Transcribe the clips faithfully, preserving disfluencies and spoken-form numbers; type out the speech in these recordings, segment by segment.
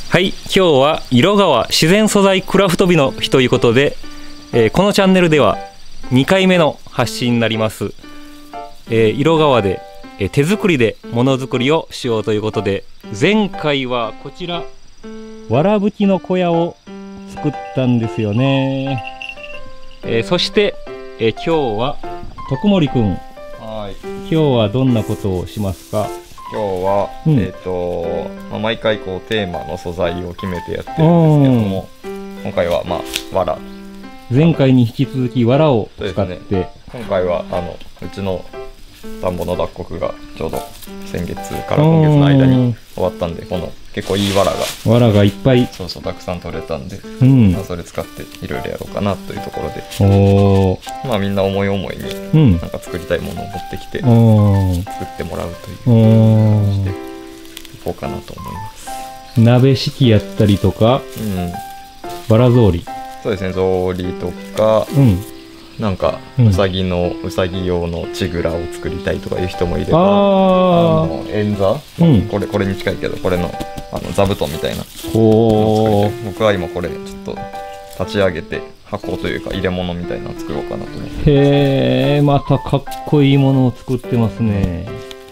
はい、今日は色川自然素材クラフト日の日ということで、えー、このチャンネルではにかいめの発信になります、えー、色川で、えー、手作りでものづくりをしようということで、前回はこちらわらぶきの小屋を作ったんですよね。えー、そして、えー、今日は徳森くん、 はい、 今日はどんなことをしますか？ 今日は、うん、えっ、ー、と、まあ、毎回こうテーマの素材を決めてやってるんですけども、今回はまあわら。 前回に引き続きわらを使って、ね、 今回はあのうちの田んぼの脱穀がちょうど先月から今月の間に終わったんで、この結構いいわらがわらがいっぱいそうそうたくさん取れたんで、 うん、 まあ、それ使っていろいろやろうかなというところで、 おまあみんな思い思いになんか作りたいものを持ってきて、 うん、 作ってもらうというしていこうかなと思います。 鍋敷やったりとか、うん、わら草履、 そうですね、草履とか、うん、なんかうさぎの、うん、うさぎ用のちぐらを作りたいとかいう人もいれば、あの円座、うん、これこれに近いけどこれのあの座布団みたいな、お僕は今これちょっと立ち上げて箱というか入れ物みたいなの作ろうかなと思って。 へえ、またかっこいいものを作ってますね。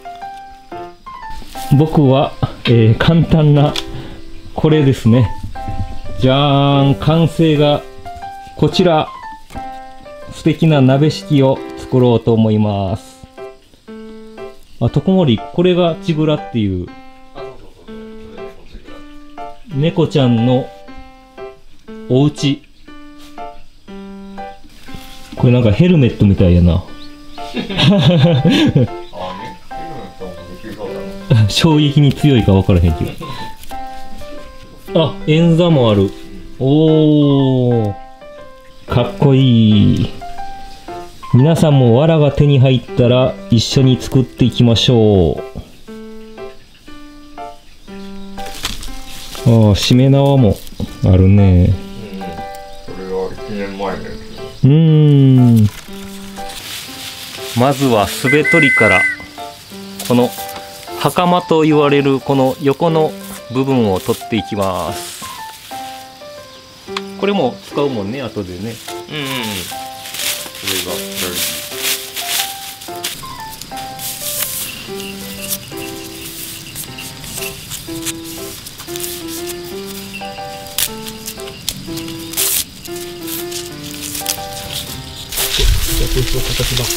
僕は、えー、簡単なこれですね。じゃーん、完成がこちら。素敵な鍋敷を作ろうと思います。あ、徳森、これがちぐらっていう猫ちゃんのお家。これなんかヘルメットみたいやな。衝撃に強いか分からへんけど。あ、円座もある。おー、かっこいい。皆さんもわらが手に入ったら一緒に作っていきましょう。ああ、しめ縄もあるね。 うん、これはいちねんまえのやつ。 うーん。まずはすべ取りから、この袴と言われるこの横の部分を取っていきます。これも使うもんね、後でね。うんうん。 それが大事。 じゃあこいつを形ば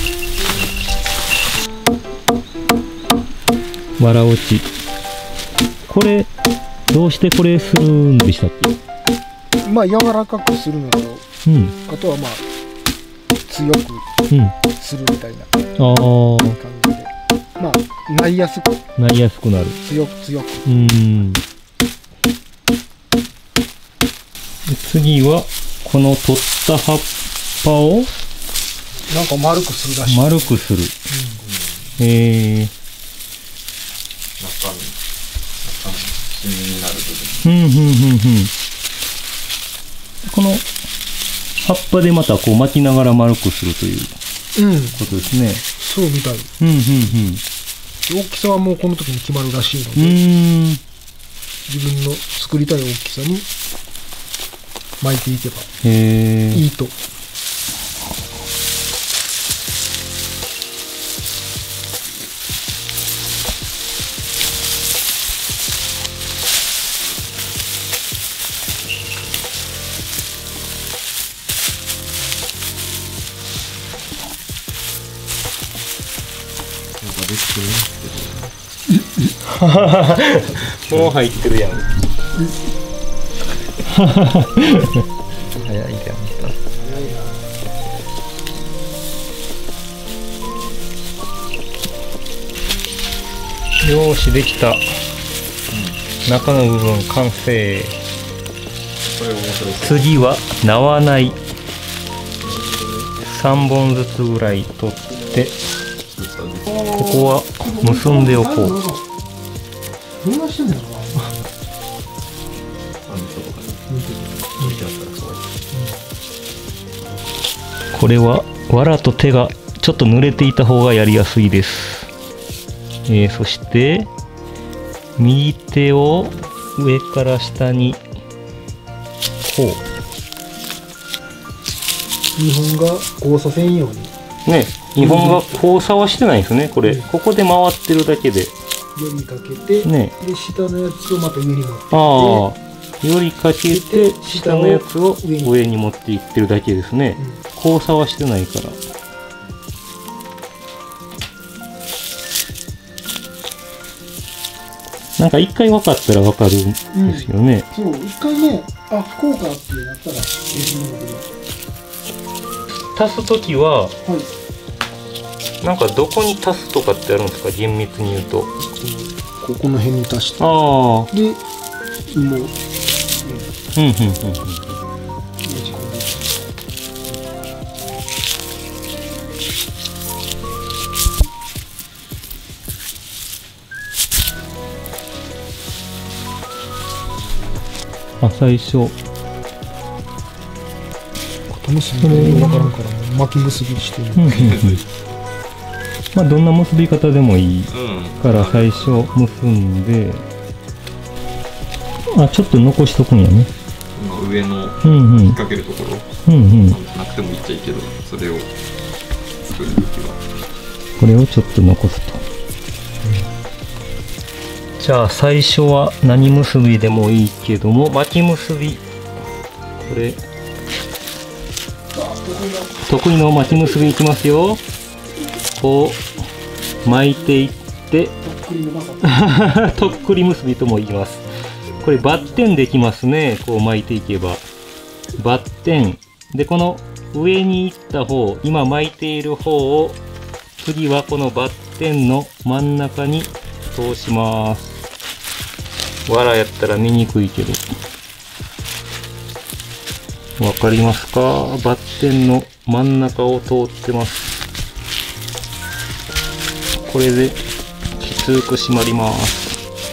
っか。わら落ち。これどうしてこれするんでしたっけ？ まあ柔らかくするのと、うん、あとはまあ強くするみたいな感じで、うん、まあなりやすくなりやすくなる、 強く強く。 うん。次はこの取った葉っぱをなんか丸くするらしい。 丸くする。うん、ええー。 中身中身シミになる部分。うんうんうんうん。この葉っぱでまたこう巻きながら丸くするということですね。 そうみたい。 うんうんうん。 大きさはもうこの時に決まるらしいので、うん自分の作りたい大きさに巻いていけばいいと。 もう入ってるやん。 早いやん。 よーし、できた。うん、中の部分完成。 これ面白そう。 次は縄ないさんぼんずつぐらい取って、ここは結んでおこう。 どうなしてんだろうな。 これは藁と手がちょっと濡れていた方がやりやすいです。えー、そして右手を上から下にこう日本が交差せんようにね、日本が交差はしてないんですねこれ、うん、ここで回ってるだけでよりかけて、ね、で下のやつをまた上に持っていって、 ああよりかけて下のやつを上に持っていってるだけですね、うん、交差はしてないから。なんか一回分かったら分かるんですよね、 うん、そう一回ね、あこうかってなったら足すときは、はい、なんかどこに足すとかってあるんですか、厳密に言うと。 ここの辺に足して、ああでもう、うん、うんうんうんうんあ、最初結び分からんから巻き結びしてるまあどんな結び方でもいいから最初結んで、あちょっと残しとくんやね、 上の引っ掛けるところ、うんうん、なくてもいいっちゃいいけど、それを作るときはこれをちょっと残すと、うん、じゃあ最初は何結びでもいいけども巻き結び、これ得意の巻き結びいきますよ。こう巻いていってとっくり結びとも言います。これバッテンできますね。こう巻いていけばバッテンで、この上に行った方、今巻いている方を次はこのバッテンの真ん中に通します。わらやったら見にくいけどわかりますか？バッテンの真ん中を通ってます。これできつく締まります。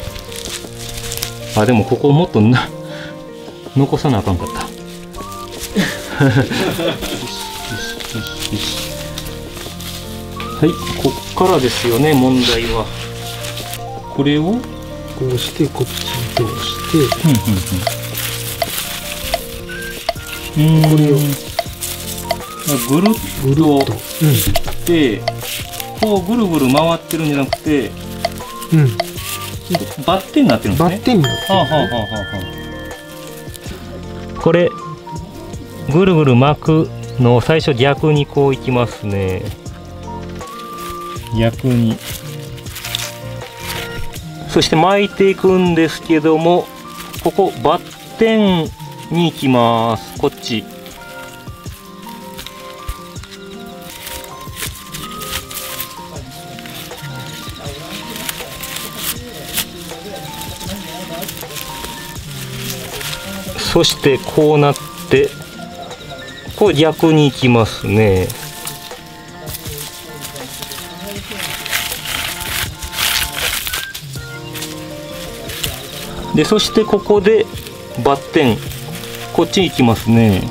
あ、でもここもっとな残さなあかんかった。はい、こっからですよね、問題は。これをこうしてこっちに通して、 うんうんうん、これをぐるっとして、うん、こうぐるぐる回ってるんじゃなくて、うん、バッテンになってるんですね。 バッテンになってる、ね。はあはあはあはあ、これぐるぐる巻くのを最初逆にこういきますね。逆に。そして巻いていくんですけども、ここバッテンに行きます。こっち。そしてこうなって、これ逆に行きますね。で、そしてここでバッテン、こっち行きますね。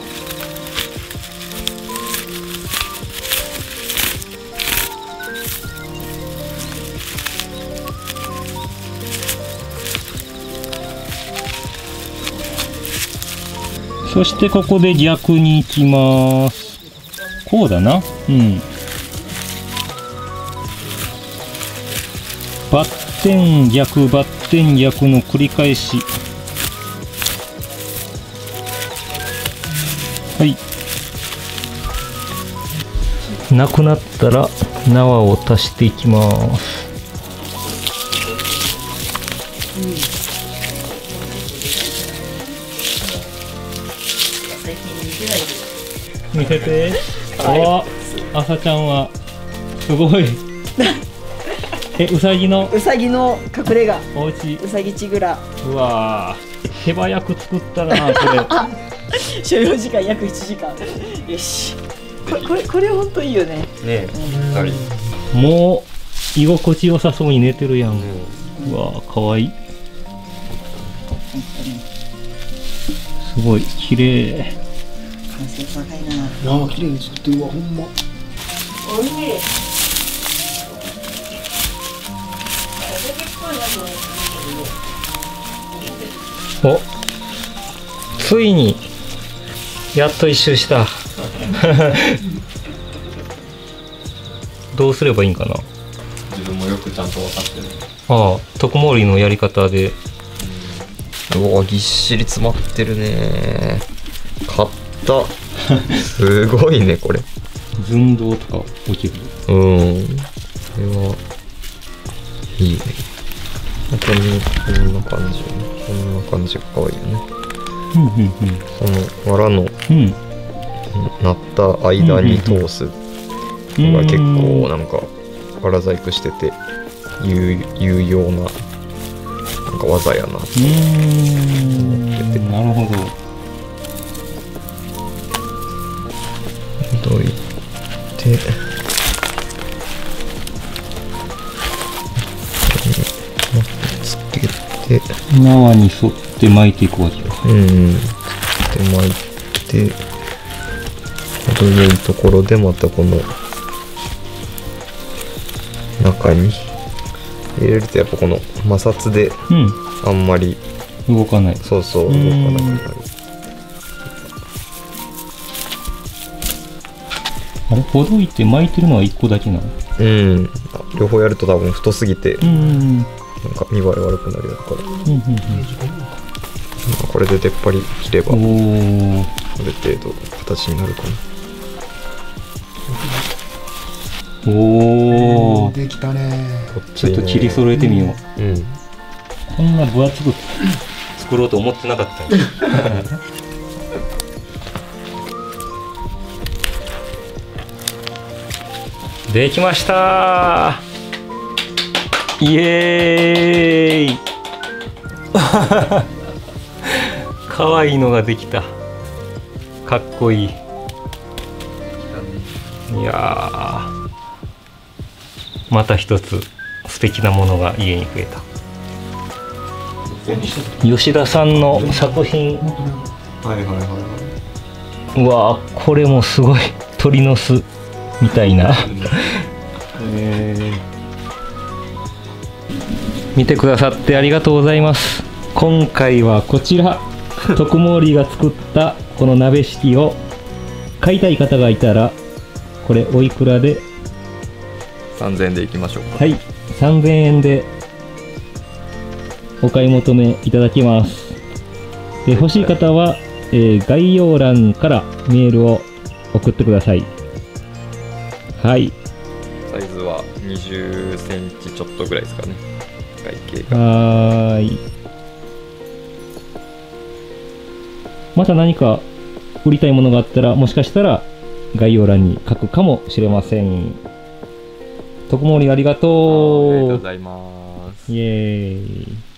そしてここで逆に行きます。こうだな。うん。バッテン逆バッテン逆の繰り返し。はい。なくなったら縄を足していきます。見せて。あ、朝ちゃんはすごい。え、うさぎのうさぎの隠れ家、 おうちうさぎちぐら。 うわー、手早く作ったなこれ。 所要時間約いちじかん。よし、これこれこれ本当いいよね。 ねえ、 うん、もう居心地よさそうに寝てるやん。うん、うわー、かわいい。すごい綺麗。 完成高いな。 ああ、綺麗に作ってるわ、ほんま。 おいしい。 お、ついにやっと一周したどうすればいいんかな。 自分もよくちゃんと分かってる。 ああ、特盛りのやり方で。 うわ、ぎっしり詰まってるね。買ったすごいねこれ。 寸胴とか起きる。 うん、これはいいね。こんな、こんな感じ、こんな感じが可愛いよね。 うんうんうん、 その藁の、うん、なった間に通すのが結構なんか藁細工してて有有用ななんか技やなと思ってて。 なるほど。 どいてつけて縄に沿って巻いていくわけよ。 うん。で巻いて程よいところでまたこの中に入れるとやっぱこの摩擦であんまり、 うん、動かない。 そうそう動かなくなる。 あれ、ほどいて巻いてるのはいっこだけなの？ うん、両方やると多分太すぎて、うん、なんか見栄え悪くなるやつから、うんうんうん、これで出っ張り切ればある程度形になるかな。 おお、 できたね。 ちょっと切り揃えてみよう。うん、こんな分厚く作ろうと思ってなかったよできましたー。イエーイかわいいのができた。かっこいい。いやー、また一つ素敵なものが家に増えた。吉田さんの作品。 はいはいはい。 うわー、これもすごい鳥の巣みたいなえー、見てくださってありがとうございます。今回はこちら徳毛が作ったこの鍋敷を買いたい方がいたらこれおいくらで？ さんぜんえんでいきましょうか。 はい、さんぜんえんでお買い求めいただきます。で、欲しい方は、えー、概要欄からメールを送ってください。はい。 サイズはにじゅっセンチちょっとぐらいですかね。外径が。 はーい。また何か売りたいものがあったら、もしかしたら概要欄に書くかもしれません。徳森ありがとう。 ありがとうございます。 イエーイ。